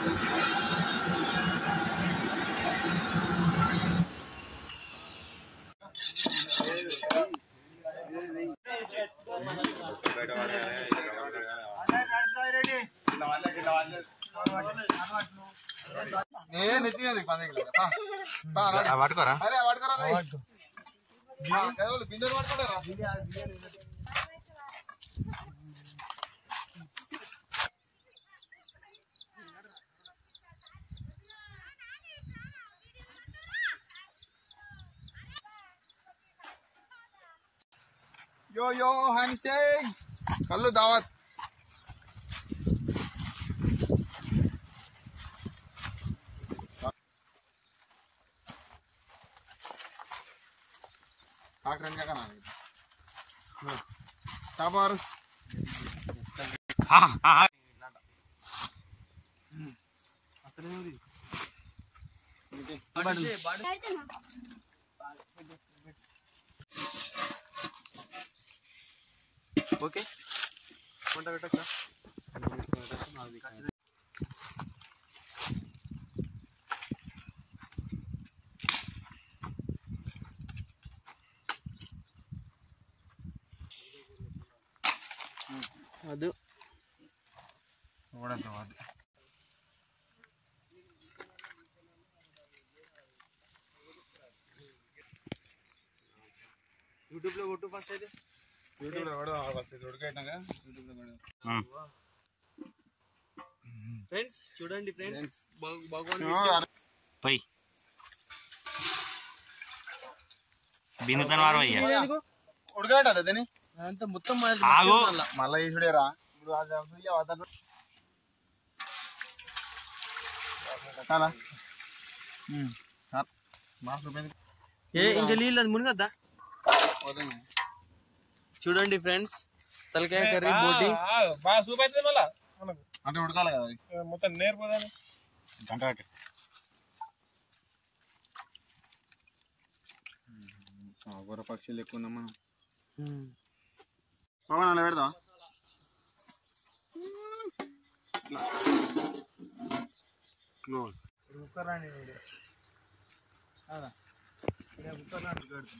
పట్టుకోరా यो यो हनी सिंह कल्लू दावत आकरन का नाम है टाबर हां हां అతనే ఉంది ఓకే కొంట పెట్టచ్చా ಅದು ಓಡಂತ ಅದು యూట్యూబ్ లో కొట్టు ఫస్ట్ అయితే యూట్యూబ్ లో కొడదాం ఫస్ట్ ఉడకైనాక యూట్యూబ్ లో కొడదాం ఫ్రెండ్స్ చూడండి ఫ్రెండ్స్ భగవాన్ పోయి బిందుతన వారం అయ్యా ఉడకబెట్టా దాన్ని అంత మొత్తం ఆగు మళ్ళీ చూడేరా ఇప్పుడు చాలా ఇంకా నీళ్ళు అది మునిగద్దా చూడండి ఫ్రెండ్స్ తలకాయ కర్రీ బోటి బాగా సూప్ అవుతుంది మళ్ళా అంటే ఉడకాలి కదా మొత్తం నేర్పోదాన్ని గంట కట్టి గొర్ర పక్షులు ఎక్కువ ఉన్నాం మనం పవన్ అలా పెడదాం కుక్కర్ రాండి కుక్కర్ లాంటి కడుతుంది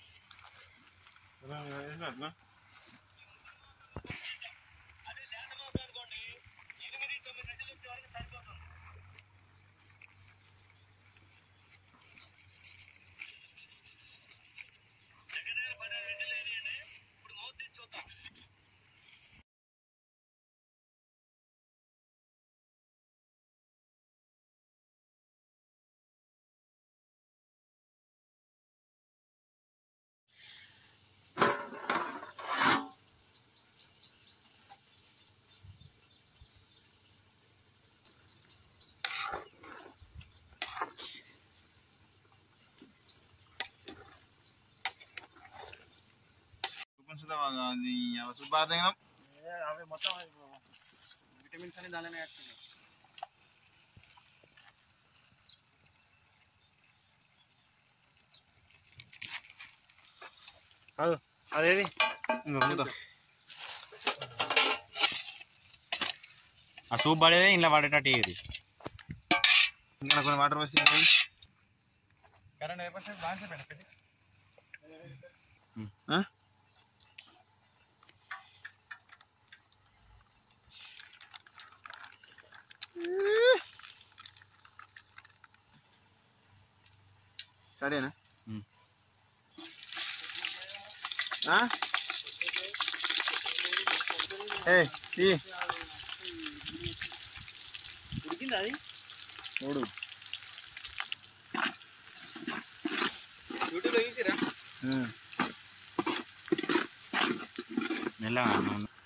అవి మొత్తం విటమిన్స్ అని దానిలోనే వేస్తున్నాయి అదేది ఆ సూప్ పడేది ఇంట్లో పడేటట్టు ఇది ఇంకా కొన్ని వాటర్ పోసి కరెంట్ అయిపోతే బాగా పెట్టి సరేనా ఉడికిందా అది చూడు యూట్యూబ్లో చూసిరా మెల్లగా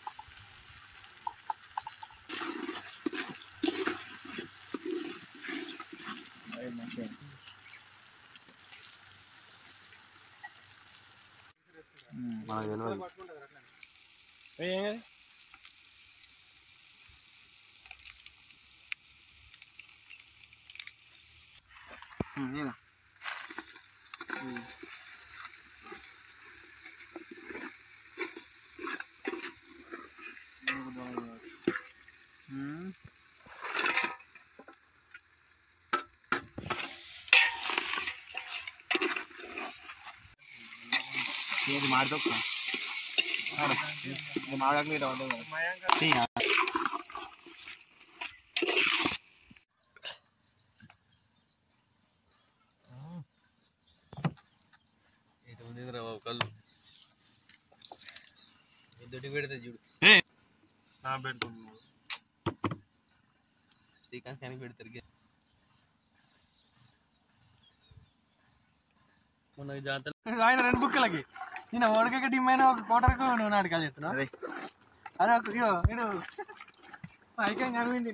మనకు తెలియదు ఇది మాడతో మాడకు మీద ఉంటుంది కళ్ళు దొడ్డి పెడితే చూడు శ్రీకాంత్ కానీ పెడతారు మొన్న జాతర ఆయన 2 బుక్కలకి నేను ఓడక డిమ్మైన ఒక కోటరకు నువ్వు నాటకాలు చెప్తున్నా అరే ఇగో ఇడు ఐకం కనిపింది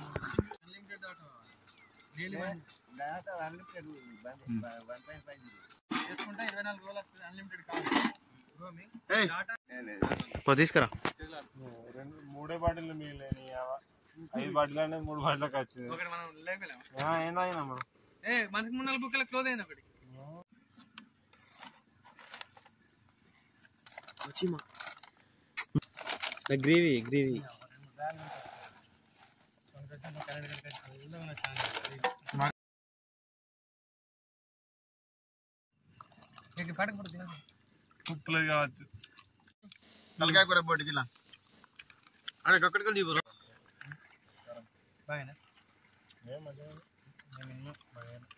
చేసుకుంటే 24 రోజులు వస్తుంది అన్లిమిటెడ్ కాదు తీసుకురా 3 బాటిల్ మిగిలినాయి 5 బాటిల్ అంటే 3 బాటిల్కి వచ్చింది ఒకటి మనం లేకలేము ఏందైనా మనం మనకి 3-4 బుక్కల క్లోజ్ అయింది ఒకటి గ్రేవీ ఉప్పులు కావచ్చు తలకాయ కూర బోటి జిల్లా అరే ఒక్కడికి లీవ్ బాగా